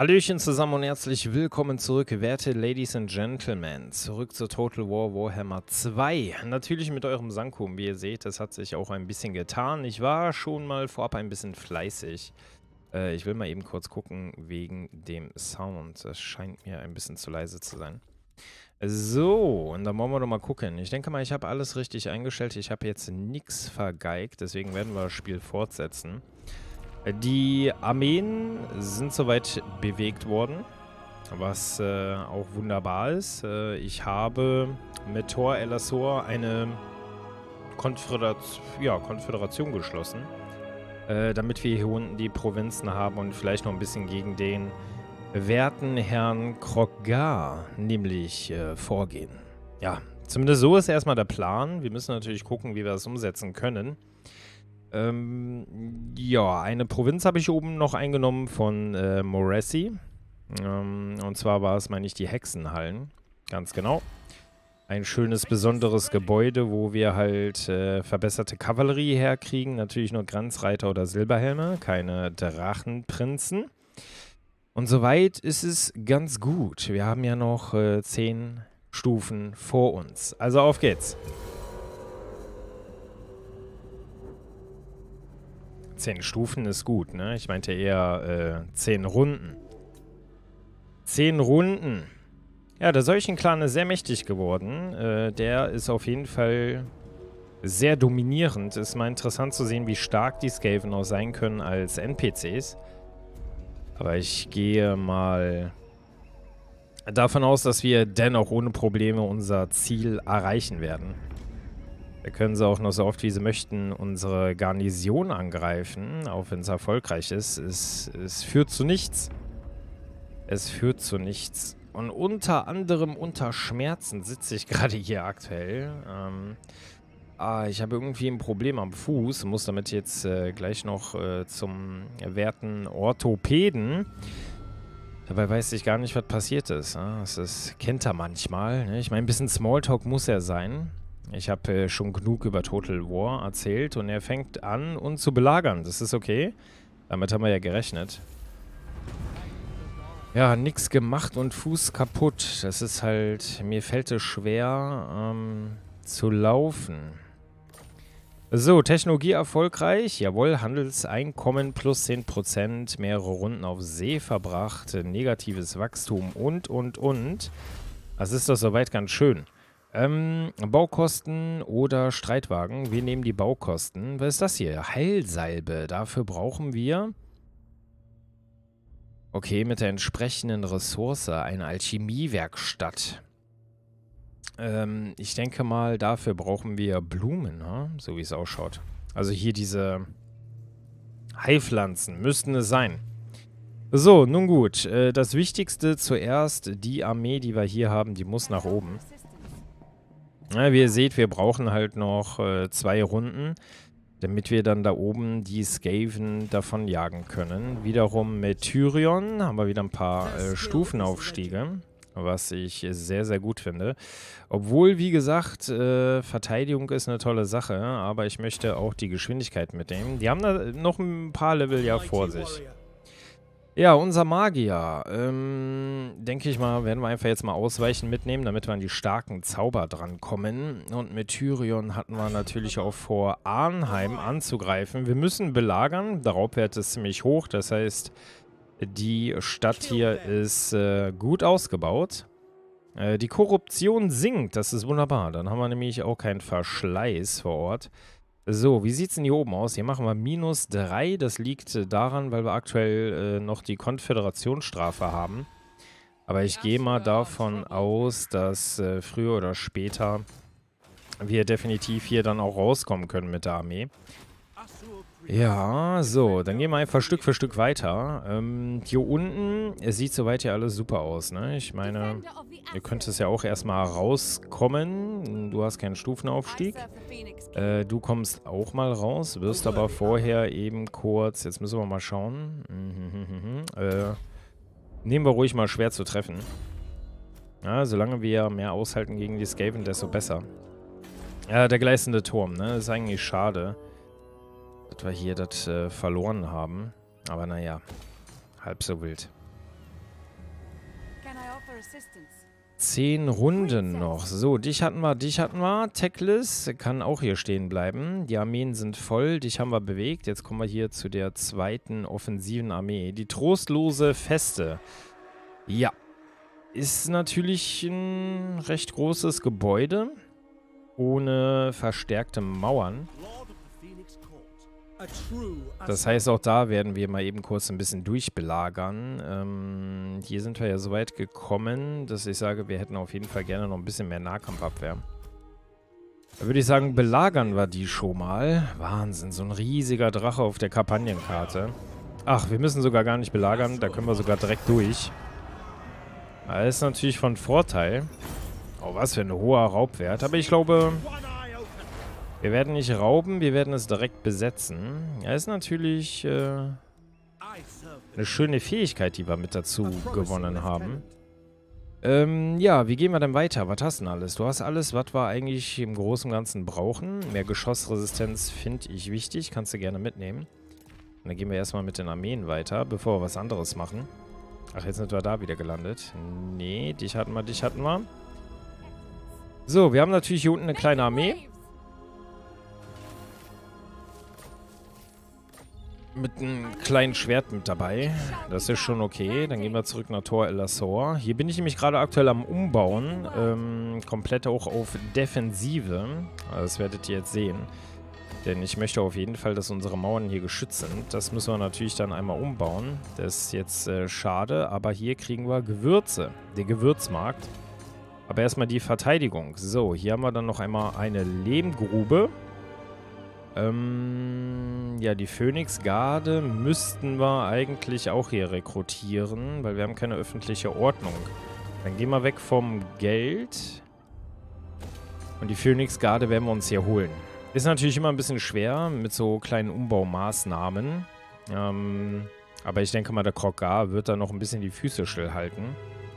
Hallöchen zusammen und herzlich willkommen zurück, werte Ladies and Gentlemen. Zurück zu Total War Warhammer 2. Natürlich mit eurem Sankum, wie ihr seht, das hat sich auch ein bisschen getan. Ich war schon mal vorab ein bisschen fleißig. Ich will mal eben kurz gucken wegen dem Sound. Das scheint mir ein bisschen zu leise zu sein. So, und dann wollen wir doch mal gucken. Ich denke mal, ich habe alles richtig eingestellt. Ich habe jetzt nichts vergeigt, deswegen werden wir das Spiel fortsetzen. Die Armeen sind soweit bewegt worden, was auch wunderbar ist. Ich habe mit Tor Elassor eine Konföderation geschlossen, damit wir hier unten die Provinzen haben und vielleicht noch ein bisschen gegen den werten Herrn Krogar nämlich vorgehen. Ja, zumindest so ist erstmal der Plan. Wir müssen natürlich gucken, wie wir das umsetzen können. Ja, eine Provinz habe ich oben noch eingenommen von Moresi. Und zwar war es, meine ich, die Hexenhallen. Ganz genau. Ein schönes, besonderes Gebäude, wo wir halt verbesserte Kavallerie herkriegen. Natürlich nur Grenzreiter oder Silberhelme, keine Drachenprinzen. Und soweit ist es ganz gut. Wir haben ja noch 10 Stufen vor uns. Also auf geht's. 10 Stufen ist gut, ne? Ich meinte eher 10 Runden. 10 Runden. Ja, der Seuchenclan ist sehr mächtig geworden. Der ist auf jeden Fall sehr dominierend. Ist mal interessant zu sehen, wie stark die Skaven auch sein können als NPCs. Aber ich gehe mal davon aus, dass wir dennoch ohne Probleme unser Ziel erreichen werden. Da können sie auch noch so oft, wie sie möchten, unsere Garnison angreifen, auch wenn es erfolgreich ist. Es führt zu nichts. Es führt zu nichts. Und unter anderem unter Schmerzen sitze ich gerade hier aktuell. Ich habe irgendwie ein Problem am Fuß. Muss damit jetzt gleich noch zum werten Orthopäden. Dabei weiß ich gar nicht, was passiert ist. Das kennt er manchmal. Ne? Ich meine, ein bisschen Smalltalk muss er sein. Ich habe schon genug über Total War erzählt und er fängt an, uns zu belagern. Das ist okay. Damit haben wir ja gerechnet. Ja, nix gemacht und Fuß kaputt. Das ist halt, mir fällt es schwer zu laufen. So, Technologie erfolgreich. Jawohl, Handelseinkommen plus 10%, mehrere Runden auf See verbracht, negatives Wachstum und. Das ist doch soweit ganz schön. Baukosten oder Streitwagen. Wir nehmen die Baukosten. Was ist das hier? Heilsalbe. Dafür brauchen wir... Okay, mit der entsprechenden Ressource. Eine Alchemiewerkstatt. Ich denke mal, dafür brauchen wir Blumen, ne? So wie es ausschaut. Also hier diese Heilpflanzen müssten es sein. So, nun gut. Das Wichtigste zuerst, die Armee, die wir hier haben, die muss nach oben. Ja, wie ihr seht, wir brauchen halt noch 2 Runden, damit wir dann da oben die Skaven davon jagen können. Wiederum mit Tyrion haben wir wieder ein paar Stufenaufstiege, was ich sehr, sehr gut finde. Obwohl, wie gesagt, Verteidigung ist eine tolle Sache, aber ich möchte auch die Geschwindigkeit mitnehmen. Die haben da noch ein paar Level ja vor sich. Ja, unser Magier, denke ich mal, werden wir einfach jetzt mal Ausweichen mitnehmen, damit wir an die starken Zauber drankommen. Und mit Tyrion hatten wir natürlich auch vor, Arnheim anzugreifen. Wir müssen belagern, der Raubwert ist ziemlich hoch, das heißt, die Stadt hier ist gut ausgebaut. Die Korruption sinkt, das ist wunderbar, dann haben wir nämlich auch keinen Verschleiß vor Ort. So, wie sieht es denn hier oben aus? Hier machen wir -3. Das liegt daran, weil wir aktuell noch die Konföderationsstrafe haben. Aber ich gehe mal davon aus, dass früher oder später wir definitiv hier dann auch rauskommen können mit der Armee. Ja, so, dann gehen wir einfach Stück für Stück weiter. Hier unten, es sieht soweit ja alles super aus, ne? Ich meine, ihr könnt es ja auch erstmal rauskommen. Du hast keinen Stufenaufstieg. Du kommst auch mal raus, wirst aber vorher eben kurz, jetzt müssen wir mal schauen. Nehmen wir ruhig mal schwer zu treffen. Ja, solange wir mehr aushalten gegen die Skaven, desto besser. Ja, der gleißende Turm, ne? Das ist eigentlich schade, dass wir hier das verloren haben. Aber naja, halb so wild. 10 Runden noch. So, dich hatten wir, dich hatten wir. Techless kann auch hier stehen bleiben. Die Armeen sind voll, dich haben wir bewegt. Jetzt kommen wir hier zu der zweiten offensiven Armee. Die trostlose Feste. Ja. Ist natürlich ein recht großes Gebäude. Ohne verstärkte Mauern. Das heißt, auch da werden wir mal eben kurz ein bisschen durchbelagern. Hier sind wir ja so weit gekommen, dass ich sage, wir hätten auf jeden Fall gerne noch ein bisschen mehr Nahkampfabwehr. Da würde ich sagen, belagern wir die schon mal. Wahnsinn, so ein riesiger Drache auf der Kampagnenkarte. Ach, wir müssen sogar gar nicht belagern, da können wir sogar direkt durch. Das ist natürlich von Vorteil. Oh, was für ein hoher Raubwert. Aber ich glaube... Wir werden nicht rauben, wir werden es direkt besetzen. Ja, ist natürlich eine schöne Fähigkeit, die wir mit dazu gewonnen haben. Ja, wie gehen wir denn weiter? Was hast du denn alles? Du hast alles, was wir eigentlich im Großen und Ganzen brauchen. Mehr Geschossresistenz finde ich wichtig, kannst du gerne mitnehmen. Und dann gehen wir erstmal mit den Armeen weiter, bevor wir was anderes machen. Ach, jetzt sind wir da wieder gelandet. Nee, dich hatten wir, dich hatten wir. So, wir haben natürlich hier unten eine kleine Armee. Mit einem kleinen Schwert mit dabei. Das ist schon okay. Dann gehen wir zurück nach Tor El Azor. Hier bin ich nämlich gerade aktuell am Umbauen. Komplett auch auf Defensive. Das werdet ihr jetzt sehen. Denn ich möchte auf jeden Fall, dass unsere Mauern hier geschützt sind. Das müssen wir natürlich dann einmal umbauen. Das ist jetzt schade. Aber hier kriegen wir Gewürze. Den Gewürzmarkt. Aber erstmal die Verteidigung. So, hier haben wir dann noch einmal eine Lehmgrube. Ja, die Phönixgarde müssten wir eigentlich auch hier rekrutieren, weil wir haben keine öffentliche Ordnung. Dann gehen wir weg vom Geld. Und die Phönixgarde werden wir uns hier holen. Ist natürlich immer ein bisschen schwer mit so kleinen Umbaumaßnahmen. Aber ich denke mal, der Krogar wird da noch ein bisschen die Füße stillhalten.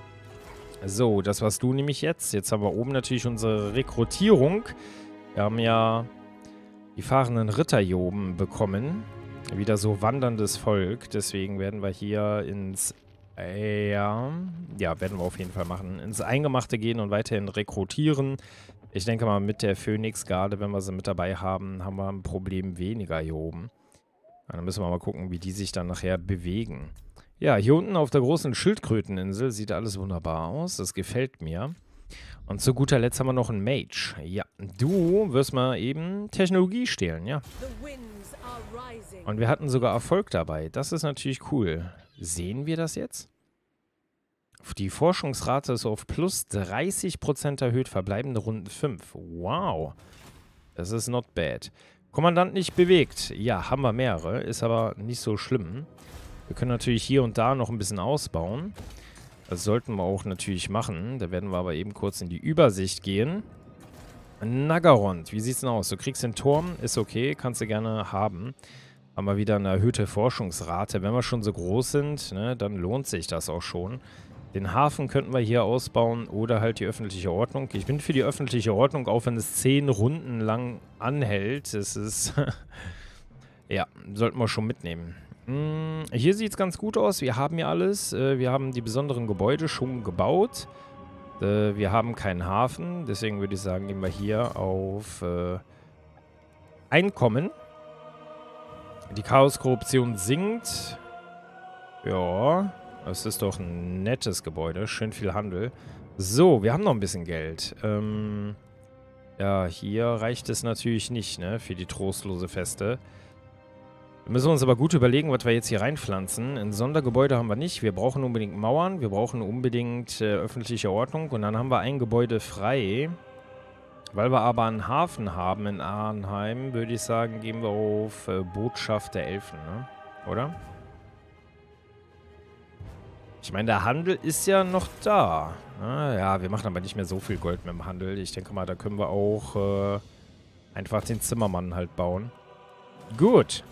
So, das warst du nämlich jetzt. Jetzt haben wir oben natürlich unsere Rekrutierung. Wir haben ja... die fahrenden Ritter hier oben bekommen. Wieder so wanderndes Volk. Deswegen werden wir hier ins... ja, werden wir auf jeden Fall machen. Ins Eingemachte gehen und weiterhin rekrutieren. Ich denke mal, mit der Phönixgarde, wenn wir sie mit dabei haben, haben wir ein Problem weniger hier oben. Dann müssen wir mal gucken, wie die sich dann nachher bewegen. Ja, hier unten auf der großen Schildkröteninsel sieht alles wunderbar aus. Das gefällt mir. Und zu guter Letzt haben wir noch einen Mage. Ja, du wirst mal eben Technologie stehlen, ja. Und wir hatten sogar Erfolg dabei. Das ist natürlich cool. Sehen wir das jetzt? Die Forschungsrate ist auf plus 30% erhöht, verbleibende Runden 5. Wow. Das ist not bad. Kommandant nicht bewegt. Ja, haben wir mehrere. Ist aber nicht so schlimm. Wir können natürlich hier und da noch ein bisschen ausbauen. Das sollten wir auch natürlich machen. Da werden wir aber eben kurz in die Übersicht gehen. Naggarond, wie sieht's denn aus? Du kriegst den Turm, ist okay, kannst du gerne haben. Haben wir wieder eine erhöhte Forschungsrate. Wenn wir schon so groß sind, ne, dann lohnt sich das auch schon. Den Hafen könnten wir hier ausbauen oder halt die öffentliche Ordnung. Ich bin für die öffentliche Ordnung, auch wenn es 10 Runden lang anhält. Das ist, ja, sollten wir schon mitnehmen. Hier sieht es ganz gut aus. Wir haben ja alles. Wir haben die besonderen Gebäude schon gebaut. Wir haben keinen Hafen. Deswegen würde ich sagen, gehen wir hier auf Einkommen. Die Chaoskorruption sinkt. Ja, das ist doch ein nettes Gebäude. Schön viel Handel. So, wir haben noch ein bisschen Geld. Ja, hier reicht es natürlich nicht, ne, für die trostlose Feste. Wir müssen uns aber gut überlegen, was wir jetzt hier reinpflanzen. Ein Sondergebäude haben wir nicht. Wir brauchen unbedingt Mauern. Wir brauchen unbedingt öffentliche Ordnung. Und dann haben wir ein Gebäude frei. Weil wir aber einen Hafen haben in Arnheim, würde ich sagen, gehen wir auf Botschaft der Elfen, ne? Oder? Ich meine, der Handel ist ja noch da. Ja, wir machen aber nicht mehr so viel Gold mit dem Handel. Ich denke mal, da können wir auch einfach den Zimmermann halt bauen. Gut.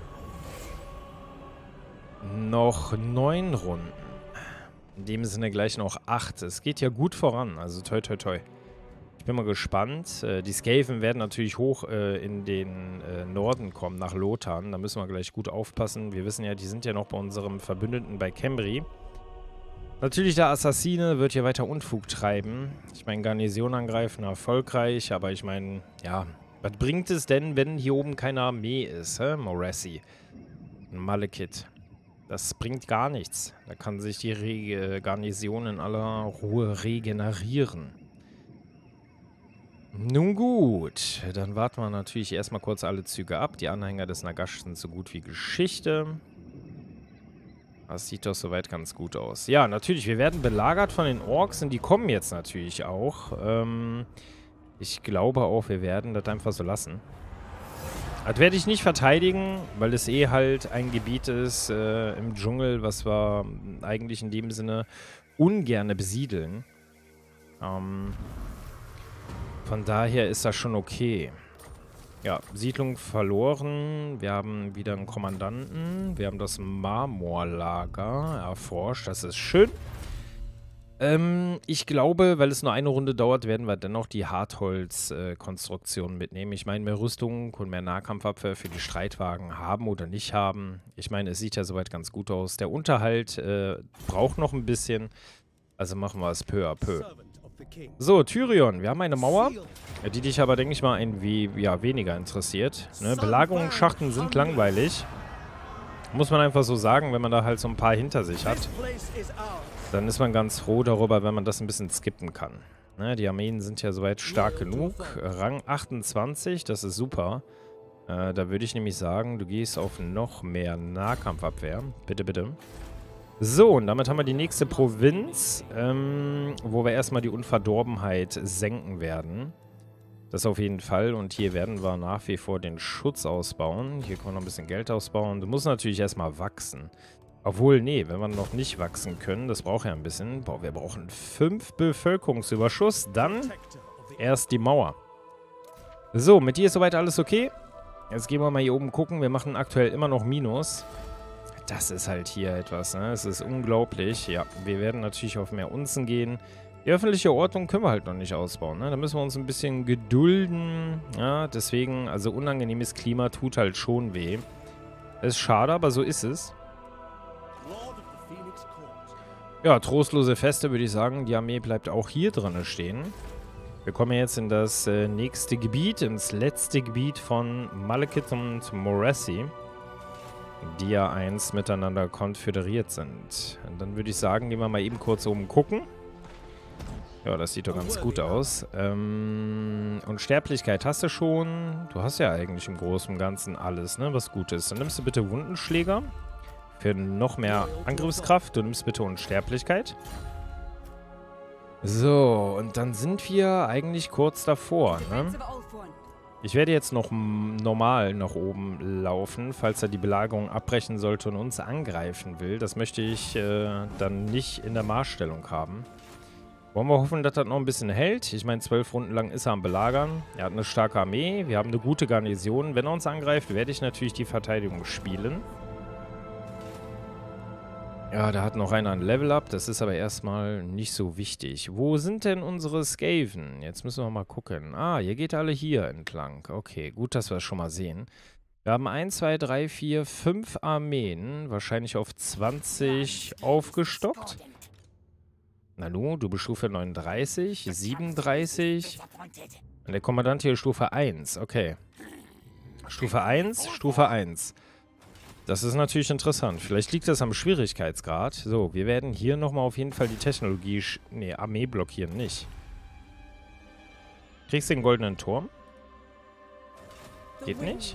Noch 9 Runden. In dem Sinne gleich noch 8. Es geht ja gut voran, also toi toi toi. Ich bin mal gespannt. Die Skaven werden natürlich hoch in den Norden kommen, nach Lothar. Da müssen wir gleich gut aufpassen. Wir wissen ja, die sind ja noch bei unserem Verbündeten bei Cambry. Natürlich, der Assassine wird hier weiter Unfug treiben. Ich meine, Garnison angreifen, erfolgreich. Aber ich meine, ja, was bringt es denn, wenn hier oben keine Armee ist, hä? Morassi. Malekith. Das bringt gar nichts. Da kann sich die Garnison in aller Ruhe regenerieren. Nun gut, dann warten wir natürlich erstmal kurz alle Züge ab. Die Anhänger des Nagash sind so gut wie Geschichte. Das sieht doch soweit ganz gut aus. Ja, natürlich, wir werden belagert von den Orks und die kommen jetzt natürlich auch. Ich glaube auch, wir werden das einfach so lassen. Das werde ich nicht verteidigen, weil es eh halt ein Gebiet ist im Dschungel, was wir eigentlich in dem Sinne ungerne besiedeln. Von daher ist das schon okay. Ja, Siedlung verloren. Wir haben wieder einen Kommandanten. Wir haben das Marmorlager erforscht. Das ist schön. Ich glaube, weil es nur eine Runde dauert, werden wir dennoch die Hartholz-Konstruktion mitnehmen. Ich meine, mehr Rüstung und mehr Nahkampfabwehr für die Streitwagen haben oder nicht haben. Ich meine, es sieht ja soweit ganz gut aus. Der Unterhalt braucht noch ein bisschen. Also machen wir es peu à peu. So, Tyrion, wir haben eine Mauer, die dich aber, denke ich mal, weniger interessiert. Ne? Belagerungsschachten sind langweilig. Muss man einfach so sagen, wenn man da halt so ein paar hinter sich hat. Dann ist man ganz froh darüber, wenn man das ein bisschen skippen kann. Ne? Die Armeen sind ja soweit stark genug. Rang 28, das ist super. Da würde ich nämlich sagen, du gehst auf noch mehr Nahkampfabwehr. Bitte, bitte. So, und damit haben wir die nächste Provinz, wo wir erstmal die Unverdorbenheit senken werden. Das auf jeden Fall. Und hier werden wir nach wie vor den Schutz ausbauen. Hier können wir noch ein bisschen Geld ausbauen. Du musst natürlich erstmal wachsen. Obwohl, nee, wenn wir noch nicht wachsen können, das braucht ja ein bisschen. Boah, wir brauchen 5 Bevölkerungsüberschuss. Dann erst die Mauer. So, mit dir ist soweit alles okay. Jetzt gehen wir mal hier oben gucken. Wir machen aktuell immer noch Minus. Das ist halt hier etwas, ne? Es ist unglaublich. Ja, wir werden natürlich auf mehr Unzen gehen. Die öffentliche Ordnung können wir halt noch nicht ausbauen, ne? Da müssen wir uns ein bisschen gedulden. Ja, deswegen, also unangenehmes Klima tut halt schon weh. Ist schade, aber so ist es. Ja, trostlose Feste, würde ich sagen. Die Armee bleibt auch hier drin stehen. Wir kommen jetzt in das nächste Gebiet, ins letzte Gebiet von Malekith und Morassi, die ja einst miteinander konföderiert sind. Und dann würde ich sagen, gehen wir mal eben kurz oben gucken. Ja, das sieht doch ganz gut aus. Unsterblichkeit hast du schon. Du hast ja eigentlich im Großen und Ganzen alles, ne, was gut ist. Dann nimmst du bitte Wundenschläger für noch mehr Angriffskraft. Du nimmst bitte Unsterblichkeit. So, und dann sind wir eigentlich kurz davor, ne? Ich werde jetzt noch normal nach oben laufen, falls er die Belagerung abbrechen sollte und uns angreifen will. Das möchte ich dann nicht in der Marschstellung haben. Wollen wir hoffen, dass das noch ein bisschen hält. Ich meine, 12 Runden lang ist er am Belagern. Er hat eine starke Armee. Wir haben eine gute Garnison. Wenn er uns angreift, werde ich natürlich die Verteidigung spielen. Ja, da hat noch einer ein Level-Up. Das ist aber erstmal nicht so wichtig. Wo sind denn unsere Skaven? Jetzt müssen wir mal gucken. Ah, ihr geht alle hier entlang. Okay, gut, dass wir es schon mal sehen. Wir haben 1, 2, 3, 4, 5 Armeen. Wahrscheinlich auf 20 aufgestockt. Nanu, du bist Stufe 39, 37. Und der Kommandant hier Stufe 1. Okay. Stufe 1, Stufe 1. Das ist natürlich interessant. Vielleicht liegt das am Schwierigkeitsgrad. So, wir werden hier nochmal auf jeden Fall die Technologie... Nee, Armee blockieren nicht. Kriegst du den goldenen Turm? Geht nicht.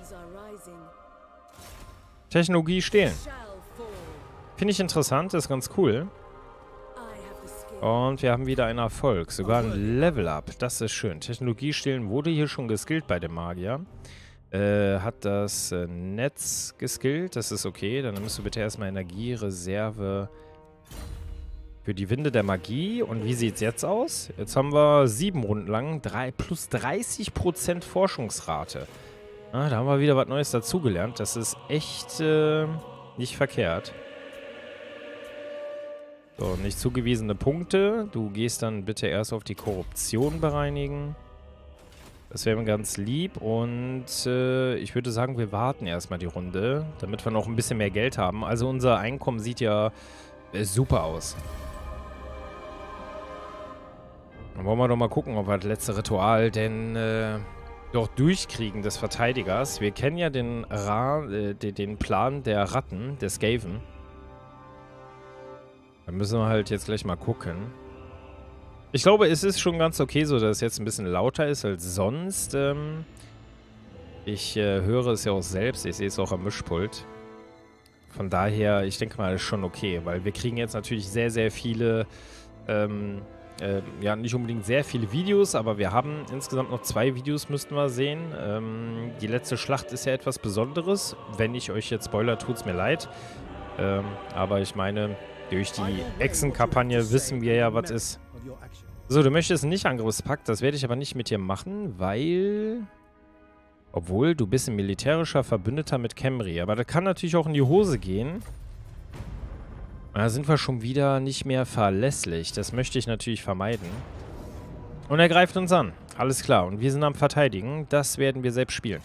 Technologie stehlen. Finde ich interessant, ist ganz cool. Und wir haben wieder einen Erfolg. Sogar ein Level-Up. Das ist schön. Technologie stehlen wurde hier schon geskillt bei dem Magier. Hat das Netz geskillt. Das ist okay. Dann nimmst du bitte erstmal Energiereserve für die Winde der Magie. Und wie sieht es jetzt aus? Jetzt haben wir 7 Runden lang plus 30% Forschungsrate. Ah, da haben wir wieder was Neues dazugelernt. Das ist echt nicht verkehrt. So, nicht zugewiesene Punkte. Du gehst dann bitte erst auf die Korruption bereinigen. Das wäre mir ganz lieb und ich würde sagen, wir warten erstmal die Runde, damit wir noch ein bisschen mehr Geld haben. Also unser Einkommen sieht ja super aus. Dann wollen wir doch mal gucken, ob wir das letzte Ritual denn doch durchkriegen des Verteidigers. Wir kennen ja den Plan der Ratten, der Skaven. Da müssen wir halt jetzt gleich mal gucken. Ich glaube, es ist schon ganz okay so, dass es jetzt ein bisschen lauter ist als sonst. Ich höre es ja auch selbst. Ich sehe es auch am Mischpult. Von daher, ich denke mal, ist schon okay. Weil wir kriegen jetzt natürlich sehr, sehr viele, ja, nicht unbedingt sehr viele Videos, aber wir haben insgesamt noch 2 Videos, müssten wir sehen. Die letzte Schlacht ist ja etwas Besonderes. Wenn ich euch jetzt spoiler, tut es mir leid. Aber ich meine, durch die Echsen-Kampagne wissen wir ja, was ist. So, du möchtest nicht Angriffspakt, das werde ich aber nicht mit dir machen, weil... Obwohl, du bist ein militärischer Verbündeter mit Khemri, aber das kann natürlich auch in die Hose gehen. Da sind wir schon wieder nicht mehr verlässlich, das möchte ich natürlich vermeiden. Und er greift uns an, alles klar, und wir sind am Verteidigen, das werden wir selbst spielen.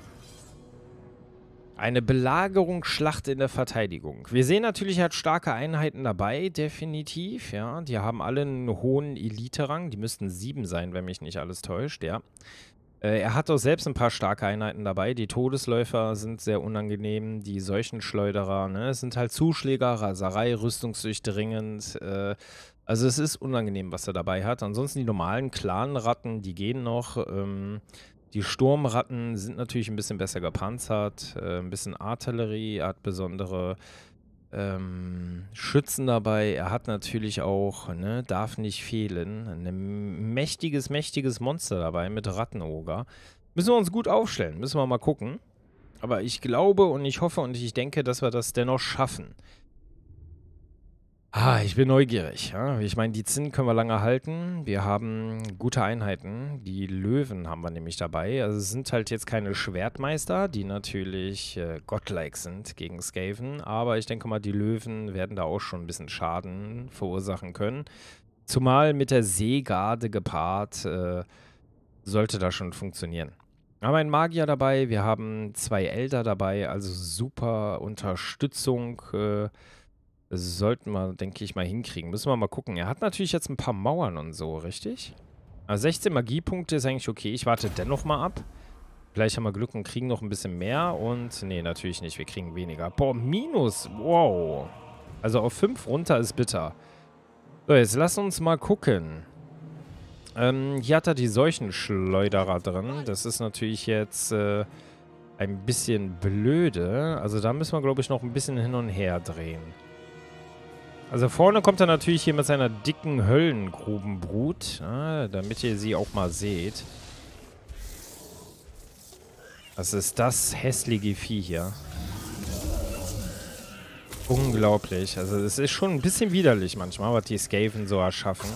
Eine Belagerungsschlacht in der Verteidigung. Wir sehen natürlich, er hat starke Einheiten dabei, definitiv, ja. Die haben alle einen hohen Elite-Rang. Die müssten 7 sein, wenn mich nicht alles täuscht, ja. Er hat auch selbst ein paar starke Einheiten dabei. Die Todesläufer sind sehr unangenehm. Die Seuchenschleuderer, ne, es sind halt Zuschläger, Raserei, rüstungsdurchdringend. Also es ist unangenehm, was er dabei hat. Ansonsten die normalen Clanratten, die gehen noch. Die Sturmratten sind natürlich ein bisschen besser gepanzert, ein bisschen Artillerie, er hat besondere Schützen dabei. Er hat natürlich auch, ne, darf nicht fehlen, ein mächtiges Monster dabei mit Rattenoger. Müssen wir uns gut aufstellen, müssen wir mal gucken. Aber ich glaube und ich hoffe und ich denke, dass wir das dennoch schaffen. Ich bin neugierig. Ja? Ich meine, die Zinnen können wir lange halten. Wir haben gute Einheiten. Die Löwen haben wir nämlich dabei. Also es sind halt jetzt keine Schwertmeister, die natürlich godlike sind gegen Skaven. Aber ich denke mal, die Löwen werden da auch schon ein bisschen Schaden verursachen können. Zumal mit der Seegarde gepaart sollte das schon funktionieren. Wir haben einen Magier dabei. Wir haben 2 Elder dabei. Also super Unterstützung. Das sollten wir, denke ich, mal hinkriegen. Müssen wir mal gucken. Er hat natürlich jetzt ein paar Mauern und so, richtig? Also 16 Magiepunkte ist eigentlich okay. Ich warte dennoch mal ab. Vielleicht haben wir Glück und kriegen noch ein bisschen mehr. Und, nee, natürlich nicht. Wir kriegen weniger. Boah, Minus. Wow. Also auf 5 runter ist bitter. So, jetzt lass uns mal gucken. Hier hat er die Seuchenschleuderer drin. Das ist natürlich jetzt ein bisschen blöde. Also da müssen wir, glaube ich, noch ein bisschen hin und her drehen. Also vorne kommt er natürlich hier mit seiner dicken Höllengrubenbrut, damit ihr sie auch mal seht. Was ist das hässliche Vieh hier? Unglaublich. Also es ist schon ein bisschen widerlich manchmal, was die Skaven so erschaffen.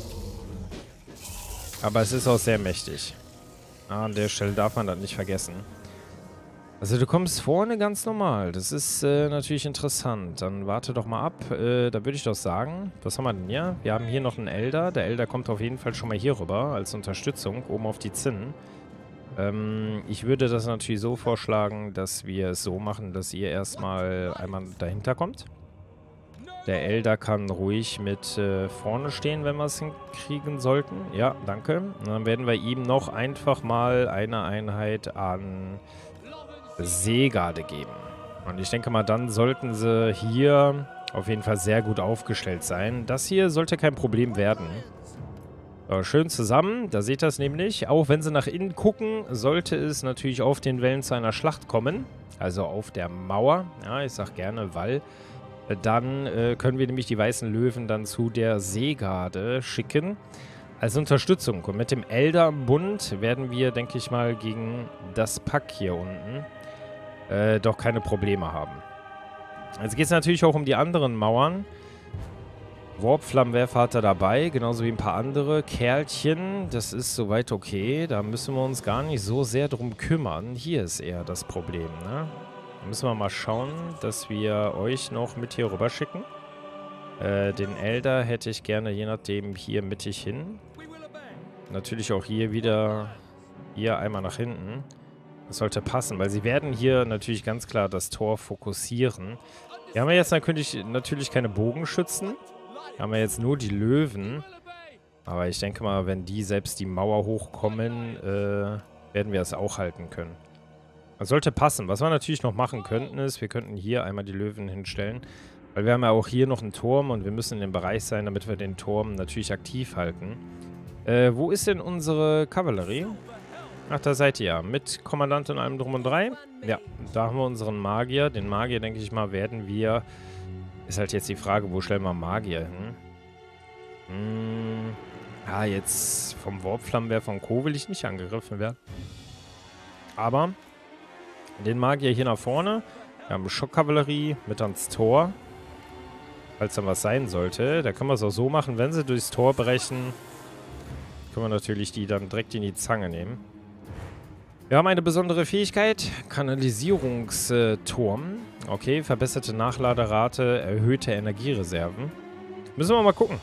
Aber es ist auch sehr mächtig. An der Stelle darf man das nicht vergessen. Also du kommst vorne ganz normal. Das ist natürlich interessant. Dann warte doch mal ab. Da würde ich doch sagen, was haben wir denn hier? Wir haben hier noch einen Elder. Der Elder kommt auf jeden Fall schon mal hier rüber als Unterstützung, oben auf die Zinnen. Ich würde das natürlich so vorschlagen, dass wir es so machen, dass ihr erstmal einmal dahinter kommt. Der Elder kann ruhig mit vorne stehen, wenn wir es hinkriegen sollten. Ja, danke. Und dann werden wir ihm noch einfach mal eine Einheit an Seegarde geben. Und ich denke mal, dann sollten sie hier auf jeden Fall sehr gut aufgestellt sein. Das hier sollte kein Problem werden. So, schön zusammen, da seht ihr es nämlich. Auch wenn sie nach innen gucken, sollte es natürlich auf den Wellen zu einer Schlacht kommen. Also auf der Mauer. Ja, ich sag gerne Wall. Dann können wir nämlich die weißen Löwen dann zu der Seegarde schicken. Als Unterstützung. Und mit dem Elder-Bund werden wir, denke ich mal, gegen das Pack hier unten doch keine Probleme haben. Jetzt geht es natürlich auch um die anderen Mauern. Warp-Flammenwerfer hat er dabei, genauso wie ein paar andere Kerlchen. Das ist soweit okay. Da müssen wir uns gar nicht so sehr drum kümmern. Hier ist eher das Problem, ne? Da müssen wir mal schauen, dass wir euch noch mit hier rüber schicken. Den Elder hätte ich gerne, je nachdem, hier mittig hin. Natürlich auch hier wieder, hier einmal nach hinten. Das sollte passen, weil sie werden hier natürlich ganz klar das Tor fokussieren. Wir haben ja jetzt natürlich keine Bogenschützen. Wir haben ja jetzt nur die Löwen. Aber ich denke mal, wenn die selbst die Mauer hochkommen, werden wir es auch halten können. Das sollte passen. Was wir natürlich noch machen könnten, ist, wir könnten hier einmal die Löwen hinstellen. Weil wir haben ja auch hier noch einen Turm und wir müssen in dem Bereich sein, damit wir den Turm natürlich aktiv halten. Wo ist denn unsere Kavallerie? Ach, da seid ihr ja. Mit Kommandant und allem drum und dran. Ja, da haben wir unseren Magier. Den Magier, denke ich mal, werden wir... Ist halt jetzt die Frage, wo stellen wir Magier hin? Ja, jetzt vom Warpflammenwerfer von Co. will ich nicht angegriffen werden. Aber den Magier hier nach vorne. Wir haben Schockkavallerie mit ans Tor. Falls dann was sein sollte. Da können wir es auch so machen, wenn sie durchs Tor brechen, können wir natürlich die dann direkt in die Zange nehmen. Wir haben eine besondere Fähigkeit. Kanalisierungsturm. Okay, verbesserte Nachladerate, erhöhte Energiereserven. Müssen wir mal gucken.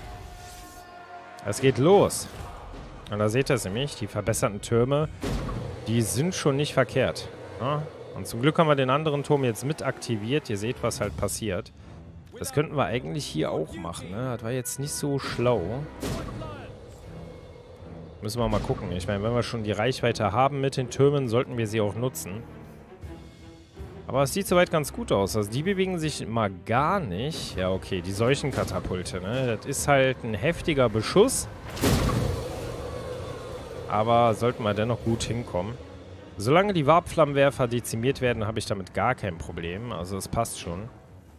Es geht los. Und da seht ihr es nämlich. Die verbesserten Türme, die sind schon nicht verkehrt. Ja? Und zum Glück haben wir den anderen Turm jetzt mit aktiviert. Ihr seht, was halt passiert. Das könnten wir eigentlich hier auch machen, ne? Das war jetzt nicht so schlau. Müssen wir mal gucken. Ich meine, wenn wir schon die Reichweite haben mit den Türmen, sollten wir sie auch nutzen. Aber es sieht soweit ganz gut aus. Also die bewegen sich mal gar nicht. Ja, okay, die Seuchenkatapulte, ne? Das ist halt ein heftiger Beschuss. Aber sollten wir dennoch gut hinkommen. Solange die Warpflammenwerfer dezimiert werden, habe ich damit gar kein Problem. Also es passt schon.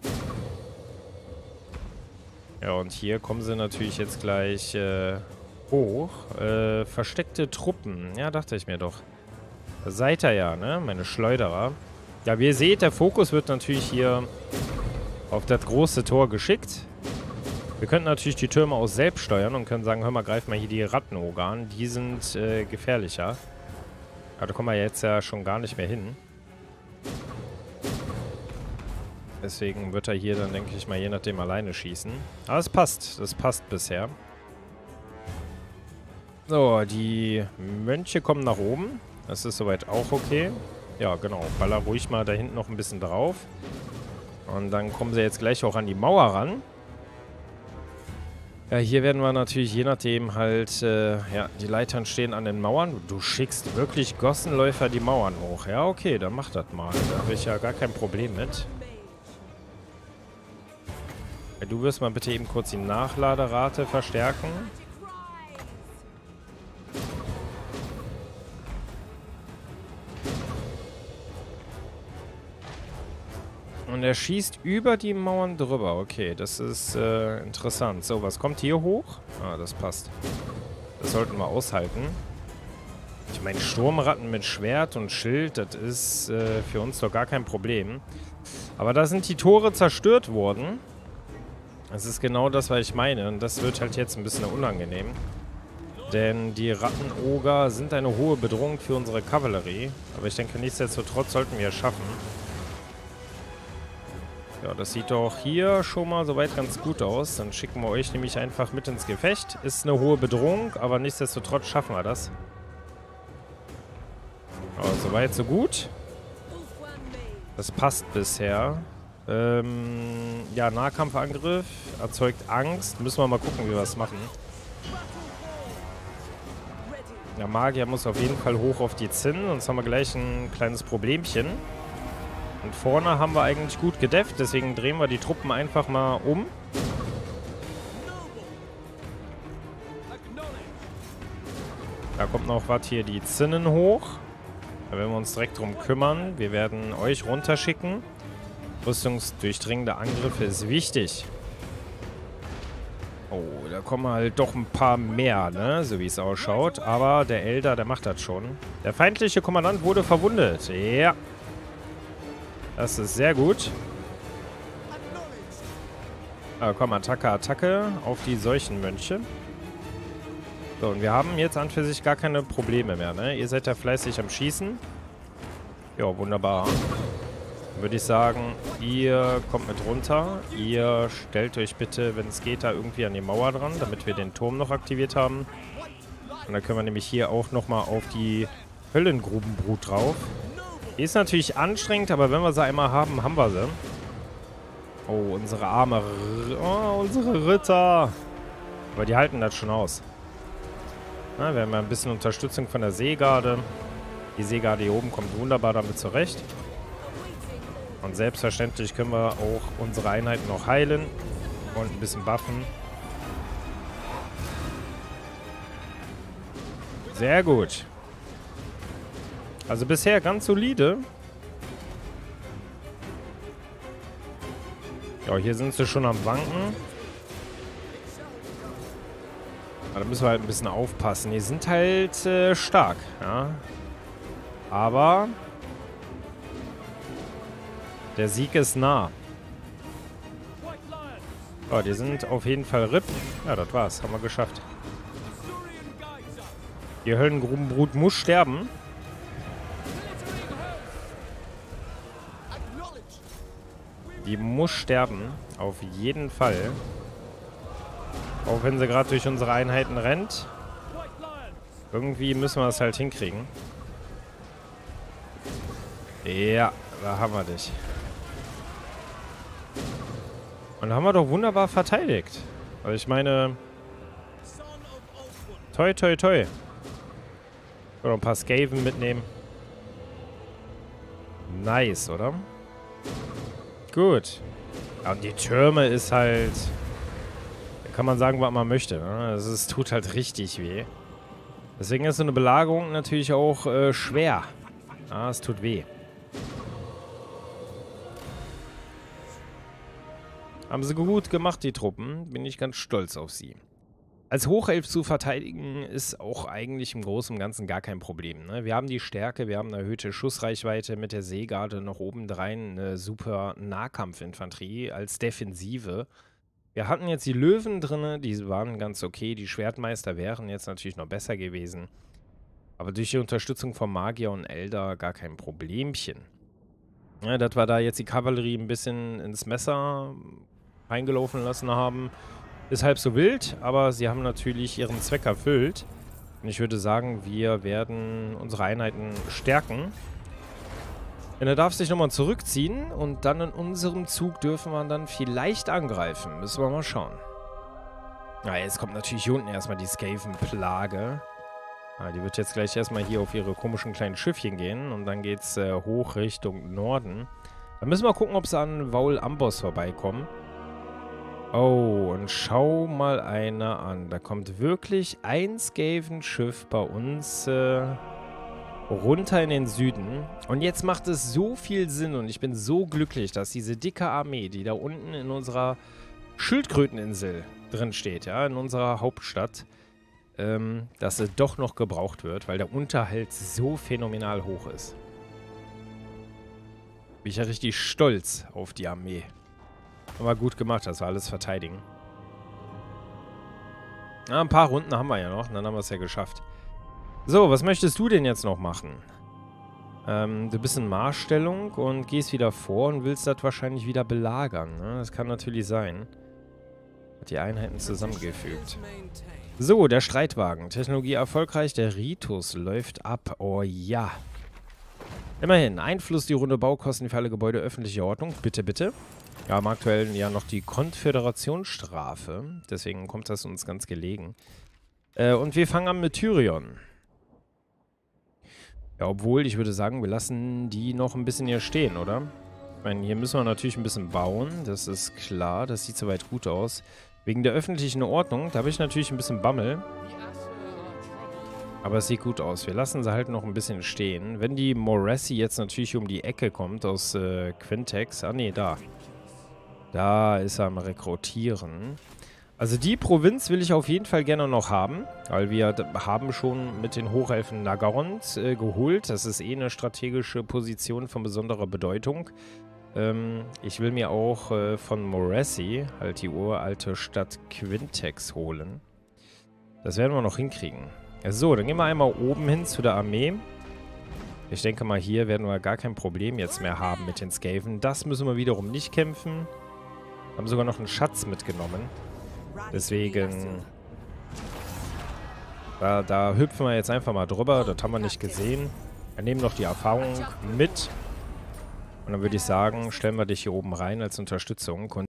Ja, und hier kommen sie natürlich jetzt gleich hoch. Versteckte Truppen. Ja, dachte ich mir doch. Da seid ihr ja, ne? Meine Schleuderer. Ja, wie ihr seht, der Fokus wird natürlich hier auf das große Tor geschickt. Wir könnten natürlich die Türme auch selbst steuern und können sagen, hör mal, greif mal hier die Rattenoger an. Die sind gefährlicher. Aber da kommen wir jetzt ja schon gar nicht mehr hin. Deswegen wird er hier dann, denke ich mal, je nachdem alleine schießen. Aber es passt. Das passt bisher. So, die Mönche kommen nach oben. Das ist soweit auch okay. Ja, genau. Baller ruhig mal da hinten noch ein bisschen drauf. Und dann kommen sie jetzt gleich auch an die Mauer ran. Ja, hier werden wir natürlich je nachdem halt, ja, die Leitern stehen an den Mauern. Du schickst wirklich Gossenläufer die Mauern hoch. Ja, okay, dann mach das mal. Da habe ich ja gar kein Problem mit. Du wirst mal bitte eben kurz die Nachladerate verstärken. Und er schießt über die Mauern drüber. Okay, das ist interessant. So, was kommt hier hoch? Ah, das passt. Das sollten wir aushalten. Ich meine, Sturmratten mit Schwert und Schild, das ist für uns doch gar kein Problem. Aber da sind die Tore zerstört worden. Das ist genau das, was ich meine. Und das wird halt jetzt ein bisschen unangenehm. Denn die Rattenoger sind eine hohe Bedrohung für unsere Kavallerie. Aber ich denke, nichtsdestotrotz sollten wir es schaffen. Ja, das sieht doch hier schon mal soweit ganz gut aus. Dann schicken wir euch nämlich einfach mit ins Gefecht. Ist eine hohe Bedrohung, aber nichtsdestotrotz schaffen wir das. Aber soweit, so gut. Das passt bisher. Ja, Nahkampfangriff erzeugt Angst. Müssen wir mal gucken, wie wir das machen. Der Magier muss auf jeden Fall hoch auf die Zinnen. Sonst haben wir gleich ein kleines Problemchen. Und vorne haben wir eigentlich gut gedefft. Deswegen drehen wir die Truppen einfach mal um. Da kommt noch was hier, die Zinnen hoch. Da werden wir uns direkt drum kümmern. Wir werden euch runterschicken. Rüstungsdurchdringende Angriffe ist wichtig. Oh, da kommen halt doch ein paar mehr, ne? So wie es ausschaut. Aber der Elder, der macht das schon. Der feindliche Kommandant wurde verwundet. Ja. Das ist sehr gut. Komm, Attacke, Attacke auf die Seuchenmönche. So, und wir haben jetzt an für sich gar keine Probleme mehr, ne? Ihr seid ja fleißig am Schießen. Ja, wunderbar. Dann würde ich sagen, ihr kommt mit runter. Ihr stellt euch bitte, wenn es geht, da irgendwie an die Mauer dran, damit wir den Turm noch aktiviert haben. Und dann können wir nämlich hier auch nochmal auf die Höllengrubenbrut drauf. Die ist natürlich anstrengend, aber wenn wir sie einmal haben, haben wir sie. Oh, unsere unsere Ritter. Aber die halten das schon aus. Na, wir haben ja ein bisschen Unterstützung von der Seegarde. Die Seegarde hier oben kommt wunderbar damit zurecht. Und selbstverständlich können wir auch unsere Einheiten noch heilen und ein bisschen buffen. Sehr gut. Also bisher ganz solide. Ja, hier sind sie schon am Wanken. Aber da müssen wir halt ein bisschen aufpassen. Die sind halt stark, ja. Aber der Sieg ist nah. Oh, die sind auf jeden Fall RIP. Ja, das war's. Haben wir geschafft. Die Höllengrubenbrut muss sterben. Die muss sterben. Auf jeden Fall. Auch wenn sie gerade durch unsere Einheiten rennt. Irgendwie müssen wir das halt hinkriegen. Ja, da haben wir dich. Und haben wir doch wunderbar verteidigt. Also ich meine... Toi, toi, toi. Oder ein paar Skaven mitnehmen. Nice, oder? Gut. Ja, und die Türme ist halt... Da kann man sagen, was man möchte. Ne? Es tut halt richtig weh. Deswegen ist so eine Belagerung natürlich auch schwer. Ja, es tut weh. Haben sie gut gemacht, die Truppen. Bin ich ganz stolz auf sie. Als Hochelf zu verteidigen ist auch eigentlich im Großen und Ganzen gar kein Problem. Ne? Wir haben die Stärke, wir haben eine erhöhte Schussreichweite mit der Seegarde noch obendrein, eine super Nahkampfinfanterie als Defensive. Wir hatten jetzt die Löwen drin, die waren ganz okay. Die Schwertmeister wären jetzt natürlich noch besser gewesen. Aber durch die Unterstützung von Magier und Elder gar kein Problemchen. Ja, dass wir da jetzt die Kavallerie ein bisschen ins Messer eingelaufen lassen haben, ist halb so wild, aber sie haben natürlich ihren Zweck erfüllt. Und ich würde sagen, wir werden unsere Einheiten stärken. Denn er darf sich nochmal zurückziehen und dann in unserem Zug dürfen wir dann vielleicht angreifen. Müssen wir mal schauen. Ja, jetzt kommt natürlich hier unten erstmal die Skaven-Plage. Ja, die wird jetzt gleich erstmal hier auf ihre komischen kleinen Schiffchen gehen und dann geht's hoch Richtung Norden. Dann müssen wir gucken, ob sie an Vaul Amboss vorbeikommen. Oh, und schau mal einer an. Da kommt wirklich ein Skaven-Schiff bei uns runter in den Süden. Und jetzt macht es so viel Sinn und ich bin so glücklich, dass diese dicke Armee, die da unten in unserer Schildkröteninsel drin steht, ja, in unserer Hauptstadt, dass sie doch noch gebraucht wird, weil der Unterhalt so phänomenal hoch ist. Bin ich ja richtig stolz auf die Armee. Haben wir gut gemacht, dass wir alles verteidigen. Ja, ein paar Runden haben wir ja noch, und dann haben wir es ja geschafft. So, was möchtest du denn jetzt noch machen? Du bist in Marschstellung und gehst wieder vor und willst das wahrscheinlich wieder belagern. Ne? Das kann natürlich sein. Hat die Einheiten zusammengefügt. So, der Streitwagen. Technologie erfolgreich, der Ritus läuft ab. Oh ja. Immerhin, Einfluss die runde Baukosten für alle Gebäude öffentlicher Ordnung. Bitte, bitte. Wir haben aktuell ja noch die Konföderationsstrafe. Deswegen kommt das uns ganz gelegen. Und wir fangen an mit Tyrion. Ja, obwohl, ich würde sagen, wir lassen die noch ein bisschen hier stehen, oder? Ich meine, hier müssen wir natürlich ein bisschen bauen. Das ist klar. Das sieht soweit gut aus. Wegen der öffentlichen Ordnung, da habe ich natürlich ein bisschen Bammel. Aber es sieht gut aus. Wir lassen sie halt noch ein bisschen stehen. Wenn die Morassi jetzt natürlich um die Ecke kommt aus Quintex. Ah, nee, da. Da ist er am Rekrutieren. Also die Provinz will ich auf jeden Fall gerne noch haben. Weil wir haben schon mit den Hochelfen Naggarond geholt. Das ist eh eine strategische Position von besonderer Bedeutung. Ich will mir auch von Morassi halt die uralte Stadt Quintex holen. Das werden wir noch hinkriegen. So, dann gehen wir einmal oben hin zu der Armee. Ich denke mal, hier werden wir gar kein Problem jetzt mehr haben mit den Skaven. Das müssen wir wiederum nicht kämpfen. Haben sogar noch einen Schatz mitgenommen. Deswegen... Da hüpfen wir jetzt einfach mal drüber. Das haben wir nicht gesehen. Wir nehmen noch die Erfahrung mit. Und dann würde ich sagen, stellen wir dich hier oben rein als Unterstützung.